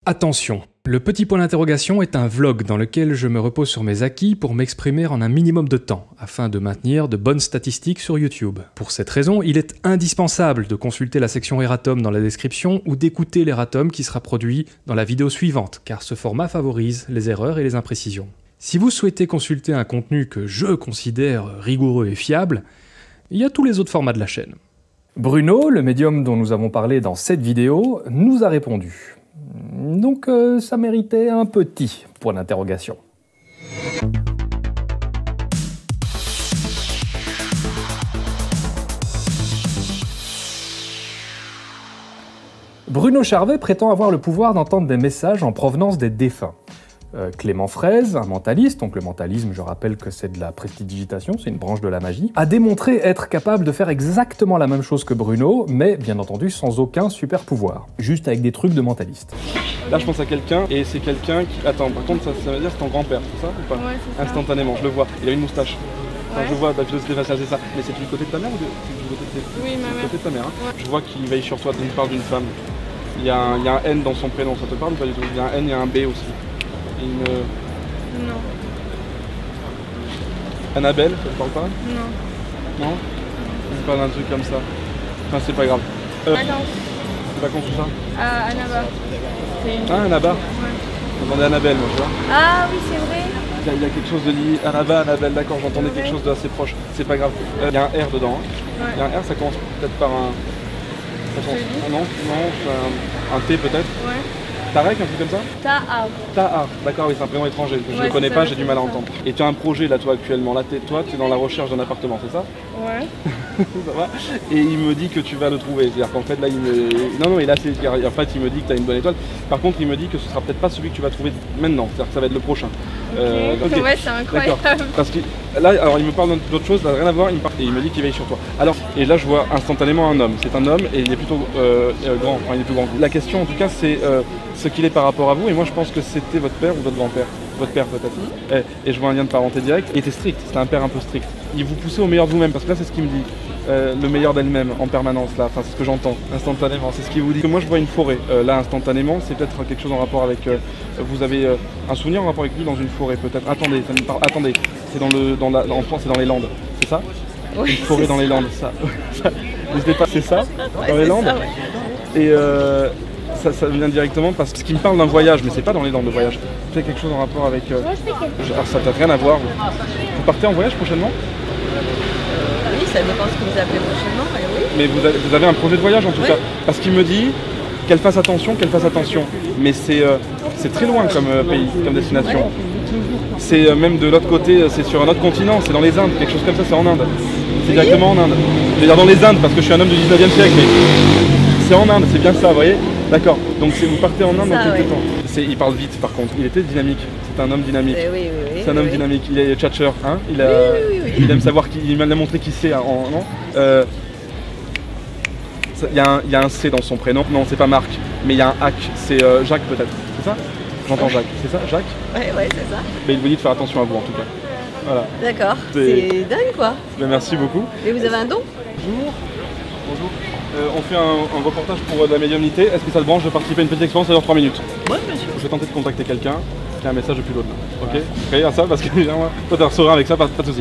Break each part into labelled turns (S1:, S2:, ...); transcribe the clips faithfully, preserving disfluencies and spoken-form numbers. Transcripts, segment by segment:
S1: Attention, le petit point d'interrogation est un vlog dans lequel je me repose sur mes acquis pour m'exprimer en un minimum de temps, afin de maintenir de bonnes statistiques sur YouTube. Pour cette raison, il est indispensable de consulter la section erratum dans la description ou d'écouter l'erratum qui sera produit dans la vidéo suivante, car ce format favorise les erreurs et les imprécisions. Si vous souhaitez consulter un contenu que je considère rigoureux et fiable, il y a tous les autres formats de la chaîne. Bruno, le médium dont nous avons parlé dans cette vidéo, nous a répondu. Donc euh, ça méritait un petit point d'interrogation. Bruno Charvet prétend avoir le pouvoir d'entendre des messages en provenance des défunts. Euh, Clément Fraise, un mentaliste, donc le mentalisme, je rappelle que c'est de la prestidigitation, c'est une branche de la magie, a démontré être capable de faire exactement la même chose que Bruno, mais bien entendu sans aucun super pouvoir, juste avec des trucs de mentaliste.
S2: Là je pense à quelqu'un, et c'est quelqu'un qui... Attends, par contre ça, ça veut dire c'est ton grand-père, c'est ça ou pas?
S3: Ouais, c'est ça.
S2: Instantanément, je le vois, il a une moustache. Enfin,
S3: Ouais.
S2: je vois, bah, philosophie faciale, c'est ça. Mais c'est du côté de ta mère ou de... du côté de tes...
S3: Oui, ma
S2: du
S3: mère.
S2: côté de ta mère, hein.
S3: Ouais.
S2: Je vois qu'il veille sur toi, il parle d'une femme. Il y, a un, il y a un N dans son prénom, ça te parle ou pas du tout? Il y a un N, il y a un B aussi. Une...
S3: Non.
S2: Annabelle, ça te parle pas?
S3: Non.
S2: Non? On parle d'un truc comme ça. Enfin, c'est pas grave. Euh,
S3: Vacances.
S2: vacances ou ça?
S3: À Annaba. C'est une...
S2: Ah, Annaba.
S3: Ouais.
S2: J'entendais Annabelle, moi, tu vois.
S3: Ah oui, c'est vrai.
S2: Il y, a, il y a quelque chose de lié. Annaba, Annabelle, d'accord, j'entendais quelque chose d'assez proche. C'est pas grave. Euh, il y a un R dedans. Hein. Il y a
S3: Ouais.
S2: un R, ça commence peut-être par un... Ça commence...
S3: Celui.
S2: Non, non, c'est un, un T peut-être.
S3: Ouais.
S2: Tarek, un truc comme ça?
S3: Ta-a.
S2: Taha, d'accord, oui, c'est un prénom étranger. Je ne
S3: Ouais,
S2: le connais
S3: c'est
S2: pas,
S3: ça,
S2: j'ai du
S3: c'est
S2: mal à
S3: ça.
S2: entendre. Et tu as un projet là, toi, actuellement. Là, t'es, toi, tu es dans la recherche d'un appartement, c'est ça?
S3: Ouais.
S2: Ça va. Et il me dit que tu vas le trouver. C'est-à-dire qu'en fait, là, il me. Non, non, et là, c'est. En fait, il me dit que tu as une bonne étoile. Par contre, il me dit que ce sera peut-être pas celui que tu vas trouver maintenant. C'est-à-dire que ça va être le prochain.
S3: Ok.
S2: Euh, ok.
S3: Ouais, c'est incroyable.
S2: D'accord. Parce que là, alors, il me parle d'autre chose, ça n'a rien à voir. Il me parle, et il me dit qu'il veille sur toi. Alors, et là, je vois instantanément un homme. C'est un homme et il est plutôt euh, euh, grand. Enfin, il est plus grand. La question, en tout cas, c'est euh, ce qu'il est par rapport à vous. Et moi, je pense que c'était votre père ou votre grand-père. Votre père peut-être. Et, et je vois un lien de parenté direct. Il était strict, c'était un père un peu strict. Il vous poussait au meilleur de vous-même, parce que là c'est ce qu'il me dit. Euh, le meilleur d'elle-même en permanence là, enfin c'est ce que j'entends instantanément, c'est ce qu'il vous dit. Que moi je vois une forêt, euh, là instantanément, c'est peut-être quelque chose en rapport avec. Euh, vous avez euh, un souvenir en rapport avec lui dans une forêt peut-être. Attendez, ça me parle. Attendez, c'est dans le dans la en France, c'est dans les Landes, c'est ça?
S3: Oui,
S2: une forêt dans les Landes, ça. ça n'hésitez pas, c'est ça?
S3: Ouais,
S2: dans les
S3: c'est
S2: Landes.
S3: ça, ouais.
S2: Et euh, ça, ça vient directement parce que ce qui me parle d'un voyage, mais c'est pas dans les Landes le voyage. C'est quelque chose en rapport avec. Euh, alors ça n'a rien à voir. Vous, vous partez en voyage prochainement?
S4: Oui, ça dépend ce que vous appelez prochainement, mais oui.
S2: Mais vous avez, vous avez un projet de voyage en tout
S4: Oui.
S2: cas. Parce qu'il me dit qu'elle fasse attention, qu'elle fasse attention. Mais c'est euh, c'est très loin comme euh, pays, comme destination. C'est euh, même de l'autre côté, c'est sur un autre continent, c'est dans les Indes, quelque chose comme ça, c'est en Inde. C'est directement en Inde. Je vais dire dans les Indes parce que je suis un homme du dix-neuvième siècle, mais c'est en Inde, c'est bien ça, vous voyez? D'accord, donc c'est- vous partez en Inde
S4: Ça,
S2: dans quelques
S4: ouais.
S2: temps. C'est- Il parle vite par contre, il était dynamique, c'est un homme dynamique.
S4: Eh oui, oui, oui.
S2: C'est un homme
S4: oui.
S2: dynamique, il est tchatcheur, hein, il, a,
S4: Oui, oui, oui, oui.
S2: il aime savoir, qui, il m'a montré qui c'est, en, non euh, ça- Il y, a un- il y a un C dans son prénom, non c'est pas Marc, mais il y a un Hack, c'est euh, Jacques peut-être, c'est ça? J'entends Jacques, c'est ça Jacques?
S4: Ouais, ouais, c'est ça.
S2: Mais il vous dit de faire attention à vous en tout cas. Voilà,
S4: D'accord.
S2: C'est-
S4: C'est dingue, quoi.
S2: mais merci beaucoup.
S4: Et vous avez un don?
S2: Bonjour. Bonjour. Euh, on fait un, un reportage pour euh, de la médiumnité, est-ce que ça te branche de participer à une petite expérience, ça dure trois minutes?
S4: Oui, monsieur.
S2: Je vais tenter de contacter quelqu'un qui a un message depuis l'autre là. Ok? Prêt à ça? Parce que moi, toi t'as serein avec ça, pas, pas de soucis.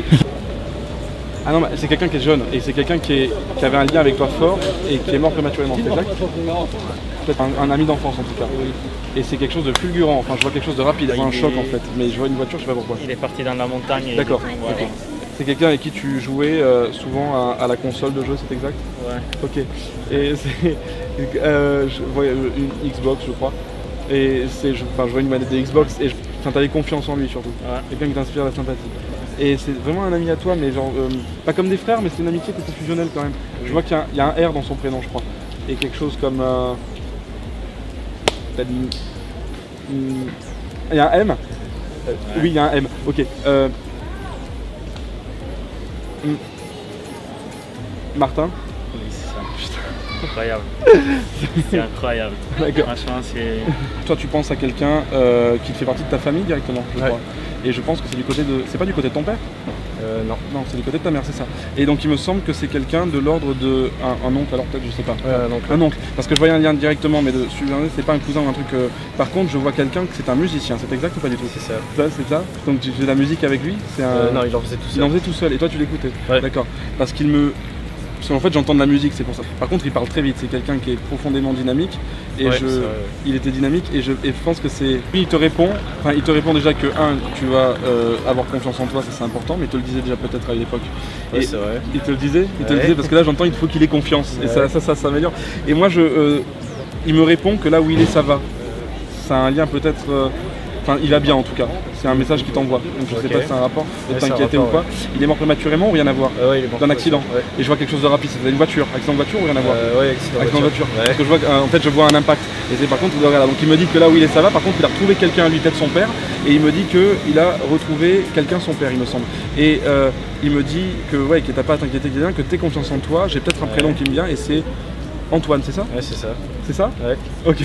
S2: Ah non, mais c'est quelqu'un qui est jeune et c'est quelqu'un qui, est- qui avait un lien avec toi fort et qui est mort prématurément. C'est Jacques? Peut-être un, un ami d'enfance en tout cas. Et c'est quelque chose de fulgurant, enfin je vois quelque chose de rapide, je vois un choc en fait. Mais je vois une voiture, je sais pas pourquoi.
S5: Il est parti dans la montagne. et-
S2: D'accord.
S5: Ouais.
S2: Ok. C'est quelqu'un avec qui tu jouais euh, souvent à, à la console de jeu, c'est exact?
S5: Ouais.
S2: Ok. Et c'est. Euh, je vois une Xbox, je crois. Et c'est. Je, enfin, je vois une manette de Xbox et je, enfin, t'avais confiance en lui surtout.
S5: Ouais.
S2: Quelqu'un qui t'inspire la sympathie. Et c'est vraiment un ami à toi, mais genre. euh, pas comme des frères, mais c'est une amitié qui était fusionnelle quand même. Je vois qu'il y a, un- il y a un R dans son prénom, je crois. Et quelque chose comme. Euh, peut-être une- une- il y a un M? Euh, Oui, il y a un M. Ok. Euh, hmm. Martin?
S5: Oui, c'est ça. Putain, incroyable. C'est incroyable.
S2: D'accord.
S5: Franchement, c'est.
S2: Toi, tu penses à quelqu'un euh, qui fait partie de ta famille directement, je
S5: Ouais.
S2: crois. Et je pense que c'est du côté de. C'est pas du côté de ton père?
S5: Euh, non.
S2: Non, c'est du côté de ta mère, c'est ça. Et donc il me semble que c'est quelqu'un de l'ordre de... Un, un oncle, alors peut-être, je sais pas.
S5: Ouais, un oncle.
S2: Un oncle. Parce que je voyais un lien directement, mais de c'est pas un cousin ou un truc... Euh... Par contre, je vois quelqu'un que c'est un musicien, c'est exact ou pas du tout?
S5: C'est ça.
S2: Ça, c'est ça. Donc tu fais de la musique avec lui? C'est un...
S5: Euh, non, il en faisait tout seul.
S2: Il en faisait tout seul, et toi tu l'écoutais?
S5: Ouais.
S2: D'accord. Parce qu'il me... Parce qu'en fait j'entends de la musique, c'est pour ça. Par contre il parle très vite, c'est quelqu'un qui est profondément dynamique. Et
S5: ouais,
S2: je...
S5: vrai, ouais.
S2: il était dynamique et je... et je pense que c'est... Lui il te répond, enfin il te répond déjà que un, tu vas euh, avoir confiance en toi, ça c'est important, mais il te le disait déjà peut-être à l'époque.
S5: Ouais,
S2: et
S5: c'est vrai.
S2: Il te le disait, il te
S5: ouais.
S2: le disait parce que là j'entends il faut qu'il ait confiance. Ouais. Et ça, ça, ça s'améliore. Et moi je... Euh... il me répond que là où il est ça va. C'est un lien peut-être... Euh... Enfin, il va bien en tout cas, c'est un message qu'il t'envoie. Donc je okay. sais pas si c'est un rapport, de ouais, t'inquiéter ou quoi. Ouais. Il est mort prématurément ou rien à voir?
S5: euh, ouais, il est mort
S2: d'un accident.
S5: Ouais.
S2: Et je vois quelque chose de rapide, c'était une voiture. Accident de voiture ou rien à voir?
S5: euh, Ouais, accident,
S2: accident de voiture.
S5: voiture. Ouais.
S2: Parce que je vois, euh, en fait, je vois un impact. Et c'est par contre, voilà, donc il me dit que là où il est ça va, par contre il a retrouvé quelqu'un, lui peut-être son père, et il me dit qu'il a retrouvé quelqu'un, son père il me semble. Et euh, il me dit que ouais, que t'as pas à t'inquiéter, que t'aies confiance en toi, j'ai peut-être un ouais. prénom qui me vient et c'est Antoine, c'est ça?
S5: Ouais, c'est ça.
S2: C'est ça?
S5: Ouais.
S2: Ok.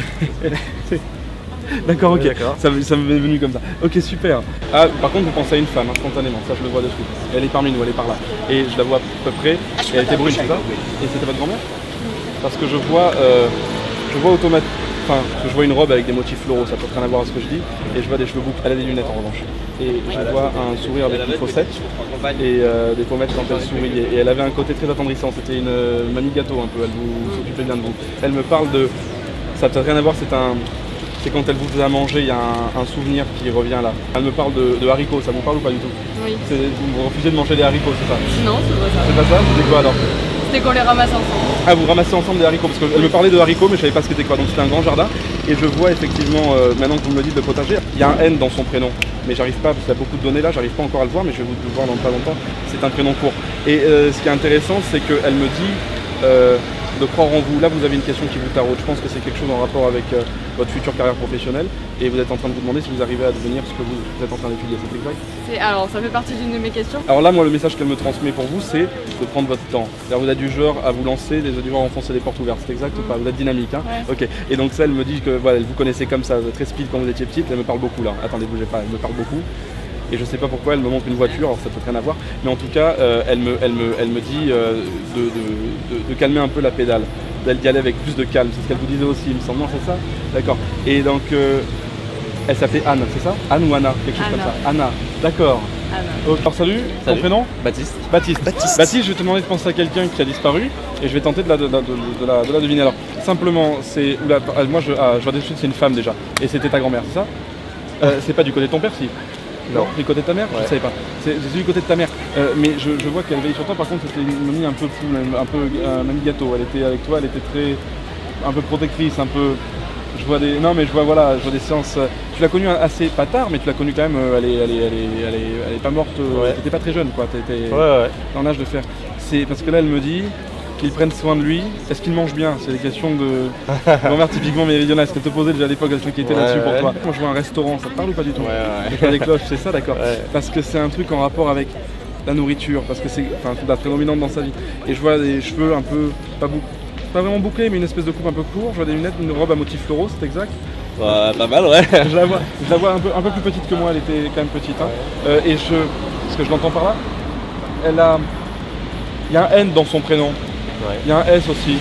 S2: D'accord, ok,
S5: ouais,
S2: ça, ça m'est venu comme ça. Ok, super. Ah, par contre, vous pensez à une femme, instantanément, ça je le vois dessus. Elle est parmi nous, elle est par là. Et je la vois à peu près, et elle était brune, c'est ça? Et c'était votre grand-mère? Parce que je vois, euh, je vois automatiquement, enfin, je vois une robe avec des motifs floraux, ça peut rien à voir à ce que je dis. Et je vois des cheveux boucles, elle a des lunettes en revanche. Et je vois un sourire avec une faussette, et euh, des pommettes quand elle sourit. Et elle avait un côté très attendrissant, c'était une euh, mamie gâteau un peu, elle vous s'occupait bien de vous. Elle me parle de, ça peut rien à voir, c'est un... C'est quand elle vous a mangé, il y a un, un souvenir qui revient là. Elle me parle de, de haricots, ça vous parle ou pas du tout?
S3: Oui.
S2: Vous refusez de manger des haricots, c'est ça?
S3: Non, c'est pas ça.
S2: C'est pas ça? C'était quoi alors?
S3: C'était qu'on les ramasse ensemble.
S2: Ah, vous ramassez ensemble des haricots? Parce qu'elle me parlait de haricots, mais je savais pas ce que c'était quoi. Donc c'était un grand jardin. Et je vois effectivement, euh, maintenant que vous me le dites, le potager, il y a un N dans son prénom. Mais j'arrive pas, parce qu'il y a beaucoup de données là, j'arrive pas encore à le voir, mais je vais vous le voir dans pas longtemps. C'est un prénom court. Et euh, ce qui est intéressant, c'est qu'elle me dit... Euh, de croire en vous. Là, vous avez une question qui vous taraude. Je pense que c'est quelque chose en rapport avec euh, votre future carrière professionnelle et vous êtes en train de vous demander si vous arrivez à devenir ce que vous, vous êtes en train d'étudier. C'est exact?
S3: Alors, ça fait partie d'une de mes questions.
S2: Alors là, moi, le message qu'elle me transmet pour vous, c'est de prendre votre temps. Vous êtes du genre à vous lancer, vous êtes du genre à enfoncer les portes ouvertes. C'est exact mmh. ou pas? Vous êtes dynamique, hein?
S3: Ouais.
S2: Ok. Et donc ça, elle me dit que voilà, elle vous connaissait comme ça, très speed quand vous étiez petite. Elle me parle beaucoup là. Attendez, bougez pas. Elle me parle beaucoup. Et je sais pas pourquoi elle me montre une voiture, alors ça peut rien à voir, mais en tout cas euh, elle, me, elle, me, elle me dit euh, de, de, de, de calmer un peu la pédale, d'y aller avec plus de calme, c'est ce qu'elle vous disait aussi, il me semble, non c'est ça? D'accord. Et donc euh, elle s'appelait Anne, c'est ça? Anne ou Anna? Quelque chose
S3: Anna.
S2: comme ça. Anna, d'accord.
S3: Anna.
S2: Alors salut, ton prénom?
S5: Baptiste.
S2: Baptiste. Baptiste. Baptiste, je vais te demander de penser à quelqu'un qui a disparu et je vais tenter de la, de, de, de, de la, de la deviner. Alors simplement, c'est... Moi je, ah, je vois dessus c'est une femme déjà, et c'était ta grand-mère, c'est ça? euh, C'est pas du côté de ton père si? Non, du côté de ta mère? Ouais. Je ne savais pas. C'est du côté de ta mère. Euh, mais je, je vois qu'elle veille sur toi, par contre c'était une mamie un peu poule, un peu euh, mamie gâteau. Elle était avec toi, elle était très. Un peu protectrice, un peu. Je vois des. Non mais je vois voilà, je vois des séances. Tu l'as connue assez pas tard, mais tu l'as connue quand même, elle est, elle est, elle est, elle est, elle est pas morte. Ouais. T'étais pas très jeune quoi, t'étais
S5: ouais, ouais.
S2: dans l'âge de faire. C'est parce que là elle me dit qu'ils prennent soin de lui. Est-ce qu'il mange bien? C'est des questions de grand-mère typiquement méridionale. Est-ce qu'elle te posait déjà à l'époque le truc qui était ouais, là-dessus ouais. pour toi? Moi je vois un restaurant, ça te parle ou pas du tout?
S5: Ouais,
S2: ouais. Des cloches, c'est ça, d'accord ouais. Parce que c'est un truc en rapport avec la nourriture, parce que c'est enfin, la prédominante dans sa vie. Et je vois des cheveux un peu, pas, bou pas vraiment bouclés, mais une espèce de coupe un peu court. Je vois des lunettes, une robe à motifs floraux, c'est exact?
S5: Ouais, pas mal, ouais.
S2: je la vois, je la vois un, peu, un peu plus petite que moi, elle était quand même petite. Hein. Ouais. Euh, et je, ce que je l'entends par là, elle a, il y a un N dans son prénom. Il y a un S aussi.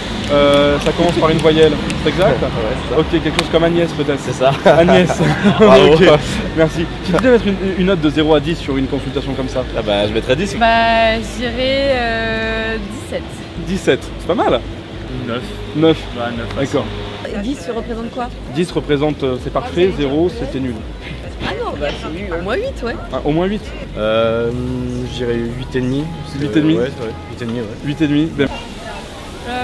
S2: Euh, ça commence par une voyelle. C'est exact?
S5: Ouais, c'est ça.
S2: Ok, quelque chose comme Agnès peut-être.
S5: C'est ça.
S2: Agnès.
S5: Bravo.
S2: Okay. Merci. Si tu devais mettre une, une note de zéro à dix sur une consultation comme ça?
S5: Ah bah je mettrais dix.
S3: Bah je dirais euh, dix-sept.
S2: dix-sept, c'est pas mal.
S5: neuf.
S2: neuf.
S5: Ouais, neuf.
S2: D'accord.
S4: dix représente quoi?
S2: dix représente euh, c'est parfait, zéro c'était nul.
S4: Ah non, bah c'est nul. Au moins huit, ouais.
S2: Ah, au moins huit?
S5: Euh, je dirais huit et demi.
S2: huit et demi?
S5: Ouais, ouais, huit et demi, ouais.
S2: huit et demi. Ben...
S3: Euh,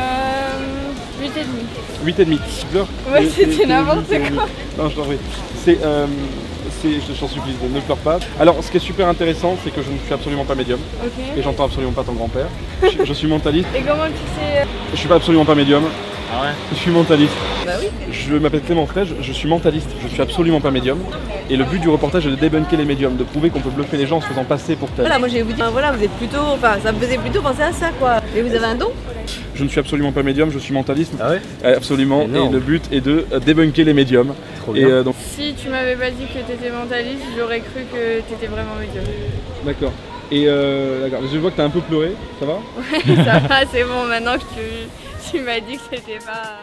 S3: huit et demi.
S2: huit et demi. Tu pleures?
S3: Ouais, c'était n'importe quoi.
S2: Non, je t'en prie. C'est... Euh... Je t'en supplie, ne pleure pas. Alors, ce qui est super intéressant, c'est que je ne suis absolument pas médium.
S3: Okay.
S2: Et j'entends absolument pas ton grand-père. je, je suis mentaliste.
S3: Et comment tu sais?
S2: Je suis pas absolument pas médium.
S5: Ah ouais?
S2: Je suis mentaliste.
S4: Bah oui.
S2: Je m'appelle Clément Frege, je suis mentaliste. Je suis absolument pas médium. Et le but du reportage est de débunker les médiums, de prouver qu'on peut bluffer les gens en se faisant passer pour tel.
S4: Voilà, moi je vais vous dire, voilà, vous êtes plutôt, enfin, ça me faisait plutôt penser à ça, quoi. Et vous avez un don?
S2: Je ne suis absolument pas médium, je suis mentaliste.
S5: Ah ouais?
S2: euh, Absolument. Énorme. Et le but est de euh, débunker les médiums.
S5: Trop bien.
S2: Et, euh, donc...
S3: Si tu m'avais pas dit que tu étais mentaliste, j'aurais cru que tu étais vraiment médium.
S2: D'accord. Et euh, d'accord, je vois que t'as un peu pleuré, ça va?
S3: Ouais, ça va, c'est bon, maintenant que tu, tu m'as dit que c'était pas...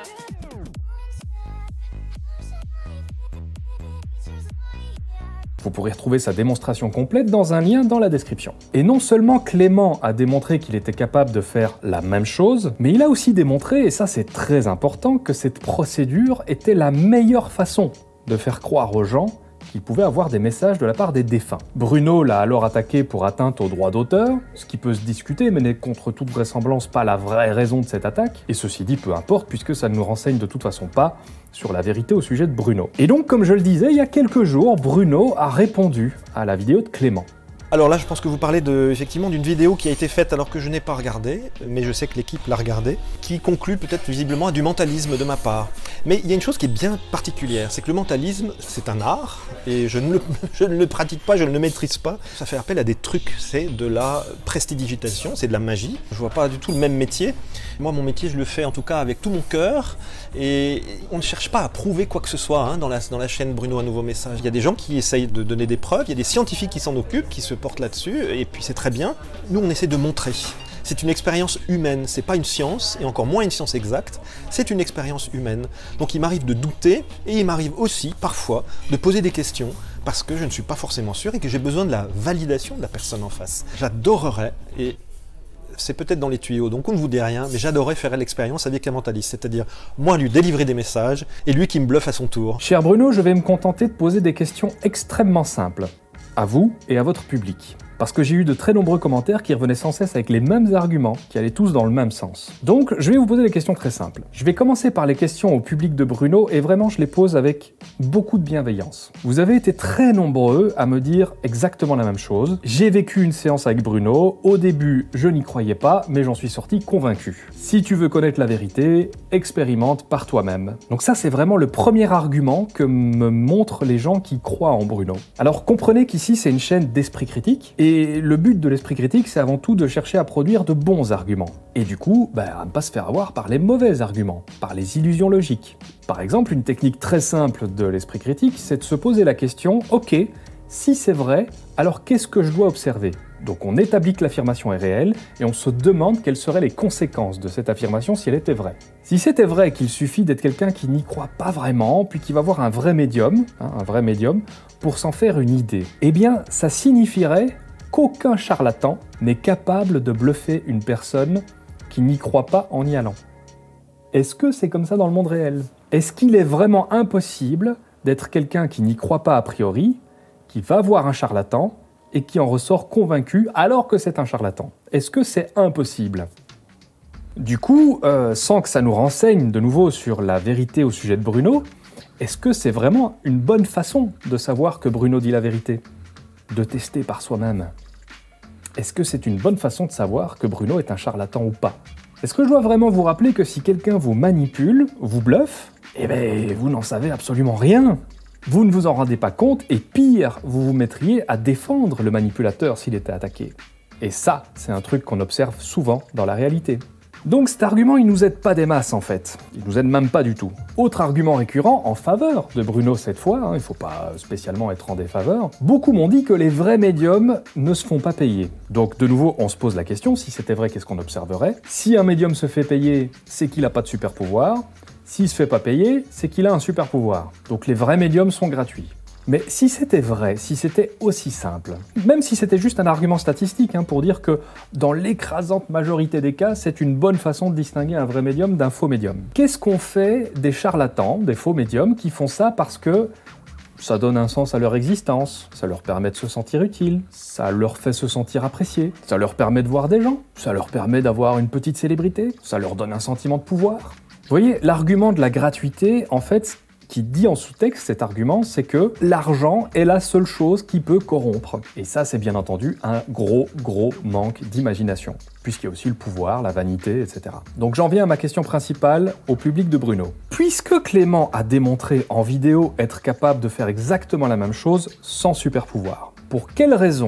S1: Vous pourrez retrouver sa démonstration complète dans un lien dans la description. Et non seulement Clément a démontré qu'il était capable de faire la même chose, mais il a aussi démontré, et ça c'est très important, que cette procédure était la meilleure façon de faire croire aux gens qu'il pouvait avoir des messages de la part des défunts. Bruno l'a alors attaqué pour atteinte au droit d'auteur, ce qui peut se discuter mais n'est contre toute vraisemblance pas la vraie raison de cette attaque, et ceci dit peu importe puisque ça ne nous renseigne de toute façon pas sur la vérité au sujet de Bruno. Et donc comme je le disais, il y a quelques jours, Bruno a répondu à la vidéo de Clément.
S6: Alors là, je pense que vous parlez de, effectivement d'une vidéo qui a été faite alors que je n'ai pas regardé, mais je sais que l'équipe l'a regardée, qui conclut peut-être visiblement à du mentalisme de ma part. Mais il y a une chose qui est bien particulière, c'est que le mentalisme, c'est un art, et je ne, le, je ne le pratique pas, je ne le maîtrise pas. Ça fait appel à des trucs, c'est de la prestidigitation, c'est de la magie. Je vois pas du tout le même métier. Moi, mon métier, je le fais en tout cas avec tout mon cœur, et on ne cherche pas à prouver quoi que ce soit hein, dans, la, dans la chaîne Bruno Un Nouveau Message. Il y a des gens qui essayent de donner des preuves, il y a des scientifiques qui s'en occupent, qui se portent là-dessus, et puis c'est très bien. Nous, on essaie de montrer. C'est une expérience humaine, c'est pas une science, et encore moins une science exacte, c'est une expérience humaine. Donc il m'arrive de douter, et il m'arrive aussi, parfois, de poser des questions, parce que je ne suis pas forcément sûr, et que j'ai besoin de la validation de la personne en face. J'adorerais, et c'est peut-être dans les tuyaux, donc on ne vous dit rien, mais j'adorerais faire l'expérience avec un mentaliste, c'est-à-dire moi lui délivrer des messages, et lui qui me bluffe à son tour.
S1: Cher Bruno, je vais me contenter de poser des questions extrêmement simples, à vous et à votre public. Parce que j'ai eu de très nombreux commentaires qui revenaient sans cesse avec les mêmes arguments, qui allaient tous dans le même sens. Donc, je vais vous poser des questions très simples. Je vais commencer par les questions au public de Bruno, et vraiment je les pose avec beaucoup de bienveillance. Vous avez été très nombreux à me dire exactement la même chose. J'ai vécu une séance avec Bruno, au début je n'y croyais pas, mais j'en suis sorti convaincu. Si tu veux connaître la vérité, expérimente par toi-même. Donc ça c'est vraiment le premier argument que me montrent les gens qui croient en Bruno. Alors comprenez qu'ici c'est une chaîne d'esprit critique, et le but de l'esprit critique, c'est avant tout de chercher à produire de bons arguments. Et du coup, bah, à ne pas se faire avoir par les mauvais arguments, par les illusions logiques. Par exemple, une technique très simple de l'esprit critique, c'est de se poser la question « Ok, si c'est vrai, alors qu'est-ce que je dois observer ?» Donc on établit que l'affirmation est réelle, et on se demande quelles seraient les conséquences de cette affirmation si elle était vraie. Si c'était vrai qu'il suffit d'être quelqu'un qui n'y croit pas vraiment, puis qui va voir un vrai médium, hein, un vrai médium, pour s'en faire une idée, eh bien ça signifierait qu'aucun charlatan n'est capable de bluffer une personne qui n'y croit pas en y allant. Est-ce que c'est comme ça dans le monde réel? Est-ce qu'il est vraiment impossible d'être quelqu'un qui n'y croit pas a priori, qui va voir un charlatan et qui en ressort convaincu alors que c'est un charlatan? Est-ce que c'est impossible? Du coup, euh, sans que ça nous renseigne de nouveau sur la vérité au sujet de Bruno, est-ce que c'est vraiment une bonne façon de savoir que Bruno dit la vérité? De tester par soi-même. Est-ce que c'est une bonne façon de savoir que Bruno est un charlatan ou pas? Est-ce que je dois vraiment vous rappeler que si quelqu'un vous manipule, vous bluffe, eh ben vous n'en savez absolument rien. Vous ne vous en rendez pas compte, et pire, vous vous mettriez à défendre le manipulateur s'il était attaqué. Et ça, c'est un truc qu'on observe souvent dans la réalité. Donc cet argument, il nous aide pas des masses en fait. Il nous aide même pas du tout. Autre argument récurrent, en faveur de Bruno cette fois, hein, il faut pas spécialement être en défaveur, beaucoup m'ont dit que les vrais médiums ne se font pas payer. Donc de nouveau, on se pose la question, si c'était vrai, qu'est-ce qu'on observerait? Si un médium se fait payer, c'est qu'il a pas de super pouvoir. S'il se fait pas payer, c'est qu'il a un super pouvoir. Donc les vrais médiums sont gratuits. Mais si c'était vrai, si c'était aussi simple, même si c'était juste un argument statistique hein, pour dire que dans l'écrasante majorité des cas, c'est une bonne façon de distinguer un vrai médium d'un faux médium. Qu'est-ce qu'on fait des charlatans, des faux médiums qui font ça parce que ça donne un sens à leur existence, ça leur permet de se sentir utile, ça leur fait se sentir apprécié, ça leur permet de voir des gens, ça leur permet d'avoir une petite célébrité, ça leur donne un sentiment de pouvoir. Vous voyez, l'argument de la gratuité, en fait, qui dit en sous-texte cet argument, c'est que l'argent est la seule chose qui peut corrompre. Et ça, c'est bien entendu un gros, gros manque d'imagination, puisqu'il y a aussi le pouvoir, la vanité, et cetera. Donc j'en viens à ma question principale au public de Bruno. Puisque Clément a démontré en vidéo être capable de faire exactement la même chose sans super pouvoir, pour quelle raison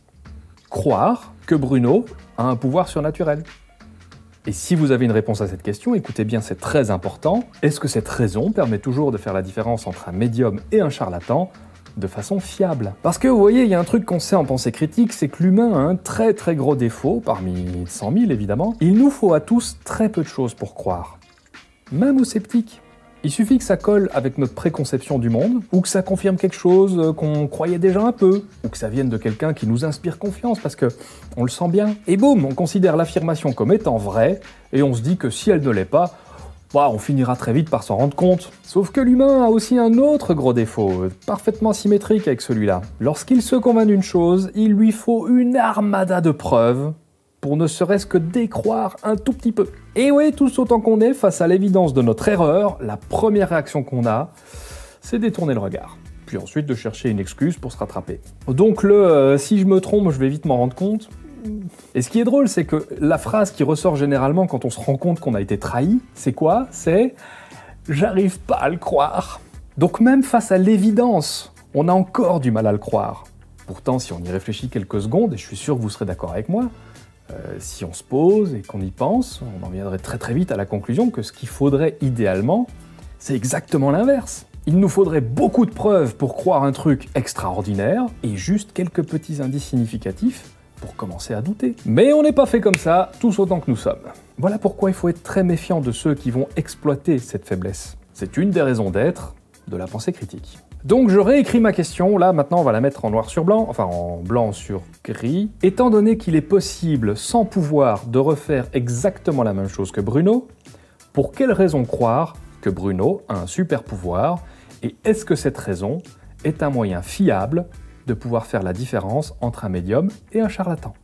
S1: croire que Bruno a un pouvoir surnaturel? Et si vous avez une réponse à cette question, écoutez bien, c'est très important. Est-ce que cette raison permet toujours de faire la différence entre un médium et un charlatan? de façon fiable. Parce que vous voyez, il y a un truc qu'on sait en pensée critique, c'est que l'humain a un très très gros défaut, parmi cent mille évidemment. Il nous faut à tous très peu de choses pour croire. Même aux sceptiques. Il suffit que ça colle avec notre préconception du monde, ou que ça confirme quelque chose qu'on croyait déjà un peu, ou que ça vienne de quelqu'un qui nous inspire confiance, parce que on le sent bien. Et boum, on considère l'affirmation comme étant vraie, et on se dit que si elle ne l'est pas, bah, on finira très vite par s'en rendre compte. Sauf que l'humain a aussi un autre gros défaut, parfaitement symétrique avec celui-là. Lorsqu'il se convainc d'une chose, il lui faut une armada de preuves pour ne serait-ce que décroire un tout petit peu. Et oui, tous autant qu'on est, face à l'évidence de notre erreur, la première réaction qu'on a, c'est détourner le regard. Puis ensuite de chercher une excuse pour se rattraper. Donc le euh, « si je me trompe, je vais vite m'en rendre compte », et ce qui est drôle, c'est que la phrase qui ressort généralement quand on se rend compte qu'on a été trahi, c'est quoi? C'est « j'arrive pas à le croire ». Donc même face à l'évidence, on a encore du mal à le croire. Pourtant, si on y réfléchit quelques secondes, et je suis sûr que vous serez d'accord avec moi, euh, si on se pose et qu'on y pense, on en viendrait très très vite à la conclusion que ce qu'il faudrait idéalement, c'est exactement l'inverse. Il nous faudrait beaucoup de preuves pour croire un truc extraordinaire, et juste quelques petits indices significatifs pour commencer à douter. Mais on n'est pas fait comme ça, tous autant que nous sommes. Voilà pourquoi il faut être très méfiant de ceux qui vont exploiter cette faiblesse. C'est une des raisons d'être de la pensée critique. Donc je réécris ma question, là maintenant on va la mettre en noir sur blanc, enfin en blanc sur gris. Étant donné qu'il est possible, sans pouvoir, de refaire exactement la même chose que Bruno, pour quelle raison croire que Bruno a un super pouvoir, et est-ce que cette raison est un moyen fiable de pouvoir faire la différence entre un médium et un charlatan?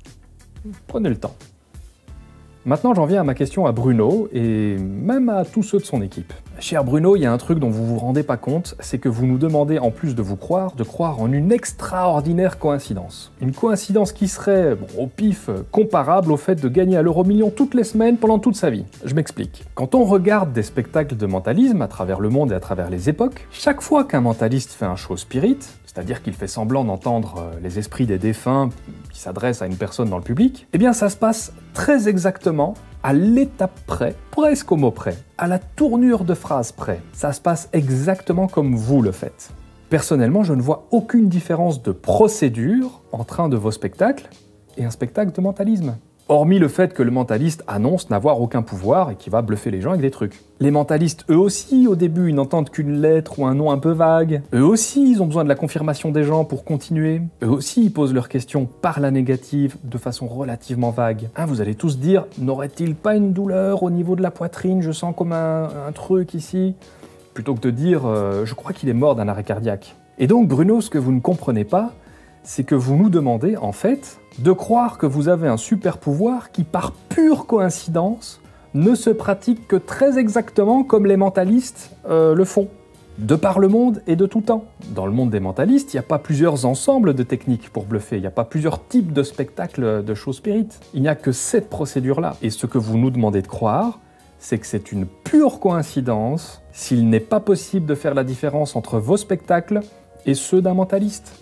S1: Prenez le temps. Maintenant, j'en viens à ma question à Bruno, et même à tous ceux de son équipe. Cher Bruno, il y a un truc dont vous vous rendez pas compte, c'est que vous nous demandez, en plus de vous croire, de croire en une extraordinaire coïncidence. Une coïncidence qui serait, bon, au pif, comparable au fait de gagner à l'euro million toutes les semaines pendant toute sa vie. Je m'explique. Quand on regarde des spectacles de mentalisme à travers le monde et à travers les époques, chaque fois qu'un mentaliste fait un show spirit, c'est-à-dire qu'il fait semblant d'entendre les esprits des défunts qui s'adressent à une personne dans le public, eh bien ça se passe très exactement à l'étape près, presque au mot près, à la tournure de phrase près. Ça se passe exactement comme vous le faites. Personnellement, je ne vois aucune différence de procédure entre un de vos spectacles et un spectacle de mentalisme. Hormis le fait que le mentaliste annonce n'avoir aucun pouvoir et qu'il va bluffer les gens avec des trucs. Les mentalistes, eux aussi, au début, ils n'entendent qu'une lettre ou un nom un peu vague. Eux aussi, ils ont besoin de la confirmation des gens pour continuer. Eux aussi, ils posent leurs questions par la négative, de façon relativement vague. Hein, vous allez tous dire, n'aurait-il pas une douleur au niveau de la poitrine? Je sens comme un, un truc ici. Plutôt que de dire, euh, je crois qu'il est mort d'un arrêt cardiaque. Et donc, Bruno, ce que vous ne comprenez pas, c'est que vous nous demandez, en fait, de croire que vous avez un super pouvoir qui, par pure coïncidence, ne se pratique que très exactement comme les mentalistes euh, le font. De par le monde et de tout temps. Dans le monde des mentalistes, il n'y a pas plusieurs ensembles de techniques pour bluffer, il n'y a pas plusieurs types de spectacles de show spirit. Il n'y a que cette procédure-là. Et ce que vous nous demandez de croire, c'est que c'est une pure coïncidence s'il n'est pas possible de faire la différence entre vos spectacles et ceux d'un mentaliste.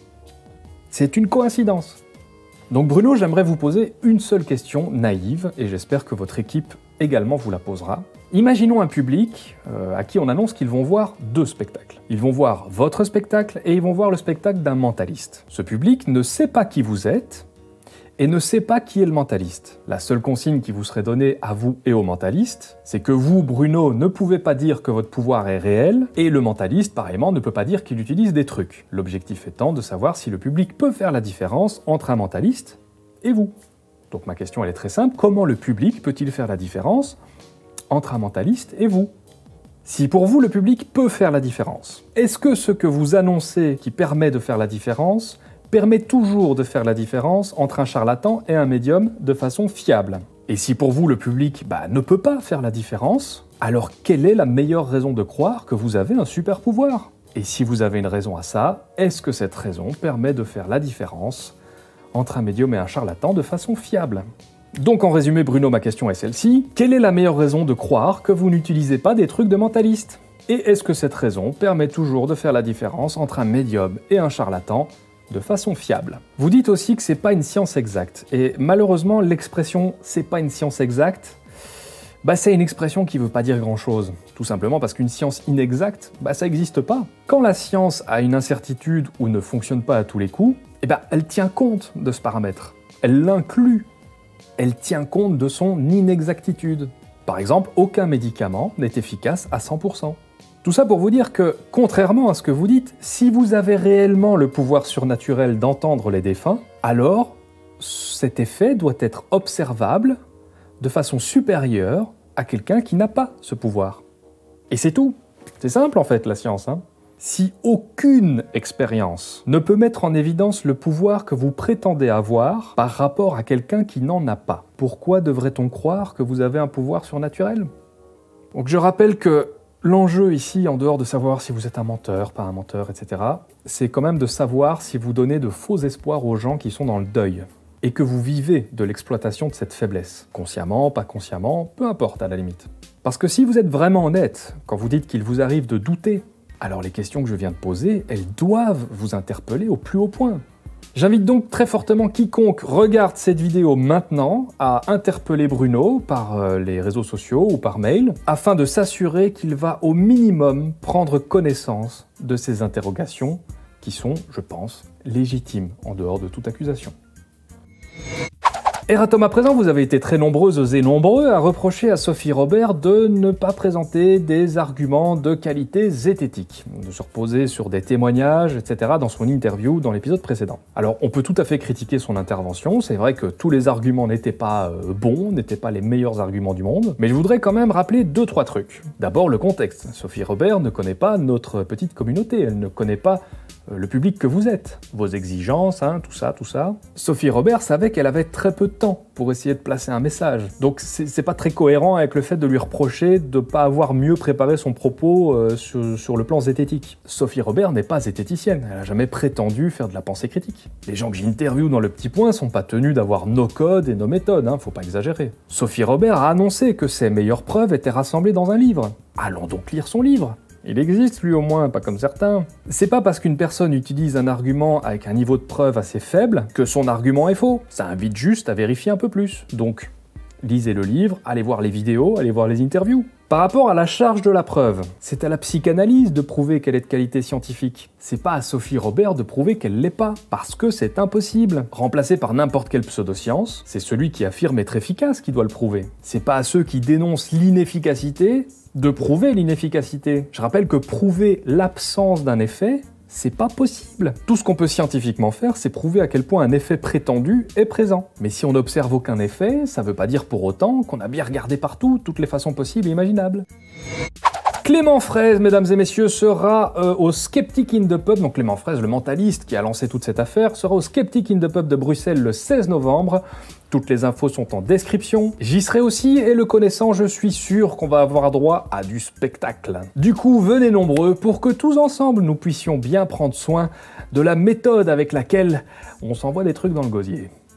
S1: C'est une coïncidence. Donc Bruno, j'aimerais vous poser une seule question naïve, et j'espère que votre équipe également vous la posera. Imaginons un public euh, à qui on annonce qu'ils vont voir deux spectacles. Ils vont voir votre spectacle et ils vont voir le spectacle d'un mentaliste. Ce public ne sait pas qui vous êtes et ne sait pas qui est le mentaliste. La seule consigne qui vous serait donnée à vous et au mentaliste, c'est que vous, Bruno, ne pouvez pas dire que votre pouvoir est réel, et le mentaliste, pareillement, ne peut pas dire qu'il utilise des trucs. L'objectif étant de savoir si le public peut faire la différence entre un mentaliste et vous. Donc ma question elle est très simple, comment le public peut-il faire la différence entre un mentaliste et vous? Si pour vous le public peut faire la différence, est-ce que ce que vous annoncez qui permet de faire la différence permet toujours de faire la différence entre un charlatan et un médium de façon fiable? Et si pour vous le public bah, ne peut pas faire la différence, alors quelle est la meilleure raison de croire que vous avez un super pouvoir? Et si vous avez une raison à ça, est-ce que cette raison permet de faire la différence entre un médium et un charlatan de façon fiable? Donc en résumé Bruno, ma question est celle-ci. Quelle est la meilleure raison de croire que vous n'utilisez pas des trucs de mentaliste? Et est-ce que cette raison permet toujours de faire la différence entre un médium et un charlatan de façon fiable? Vous dites aussi que c'est pas une science exacte, et malheureusement l'expression « c'est pas une science exacte », Bah c'est une expression qui veut pas dire grand-chose, tout simplement parce qu'une science inexacte, bah ça n'existe pas. Quand la science a une incertitude ou ne fonctionne pas à tous les coups, eh ben elle tient compte de ce paramètre, elle l'inclut, elle tient compte de son inexactitude. Par exemple, aucun médicament n'est efficace à cent pour cent. Tout ça pour vous dire que, contrairement à ce que vous dites, si vous avez réellement le pouvoir surnaturel d'entendre les défunts, alors cet effet doit être observable de façon supérieure à quelqu'un qui n'a pas ce pouvoir. Et c'est tout. C'est simple en fait la science. Hein. Si aucune expérience ne peut mettre en évidence le pouvoir que vous prétendez avoir par rapport à quelqu'un qui n'en a pas, pourquoi devrait-on croire que vous avez un pouvoir surnaturel? Donc je rappelle que l'enjeu ici, en dehors de savoir si vous êtes un menteur, pas un menteur, et cetera, c'est quand même de savoir si vous donnez de faux espoirs aux gens qui sont dans le deuil et que vous vivez de l'exploitation de cette faiblesse. Consciemment, pas consciemment, peu importe à la limite. Parce que si vous êtes vraiment honnête quand vous dites qu'il vous arrive de douter, alors les questions que je viens de poser, elles doivent vous interpeller au plus haut point. J'invite donc très fortement quiconque regarde cette vidéo maintenant à interpeller Bruno par euh, les réseaux sociaux ou par mail afin de s'assurer qu'il va au minimum prendre connaissance de ces interrogations qui sont, je pense, légitimes en dehors de toute accusation. Erratum à présent, vous avez été très nombreuses et nombreux à reprocher à Sophie Robert de ne pas présenter des arguments de qualité zététique, de se reposer sur des témoignages, et cetera dans son interview dans l'épisode précédent. Alors on peut tout à fait critiquer son intervention, c'est vrai que tous les arguments n'étaient pas euh, bons, n'étaient pas les meilleurs arguments du monde, mais je voudrais quand même rappeler deux trois trucs. D'abord le contexte, Sophie Robert ne connaît pas notre petite communauté, elle ne connaît pas le public que vous êtes, vos exigences, hein, tout ça, tout ça. Sophie Robert savait qu'elle avait très peu de temps pour essayer de placer un message. Donc c'est pas très cohérent avec le fait de lui reprocher de ne pas avoir mieux préparé son propos euh, sur, sur le plan zététique. Sophie Robert n'est pas zététicienne, elle n'a jamais prétendu faire de la pensée critique. Les gens que j'interviewe dans Le Petit Point sont pas tenus d'avoir nos codes et nos méthodes, hein, faut pas exagérer. Sophie Robert a annoncé que ses meilleures preuves étaient rassemblées dans un livre. Allons donc lire son livre. Il existe lui au moins, pas comme certains. C'est pas parce qu'une personne utilise un argument avec un niveau de preuve assez faible que son argument est faux. Ça invite juste à vérifier un peu plus. Donc, lisez le livre, allez voir les vidéos, allez voir les interviews. Par rapport à la charge de la preuve, c'est à la psychanalyse de prouver qu'elle est de qualité scientifique. C'est pas à Sophie Robert de prouver qu'elle l'est pas, parce que c'est impossible. Remplacé par n'importe quelle pseudoscience, c'est celui qui affirme être efficace qui doit le prouver. C'est pas à ceux qui dénoncent l'inefficacité de prouver l'inefficacité. Je rappelle que prouver l'absence d'un effet, c'est pas possible. Tout ce qu'on peut scientifiquement faire, c'est prouver à quel point un effet prétendu est présent. Mais si on n'observe aucun effet, ça veut pas dire pour autant qu'on a bien regardé partout, toutes les façons possibles et imaginables. Clément Fraise, mesdames et messieurs, sera euh, au Skeptic in the Pub, donc Clément Fraise, le mentaliste qui a lancé toute cette affaire, sera au Skeptic in the Pub de Bruxelles le seize novembre. Toutes les infos sont en description. J'y serai aussi et le connaissant, je suis sûr qu'on va avoir droit à du spectacle. Du coup, venez nombreux pour que tous ensemble nous puissions bien prendre soin de la méthode avec laquelle on s'envoie des trucs dans le gosier.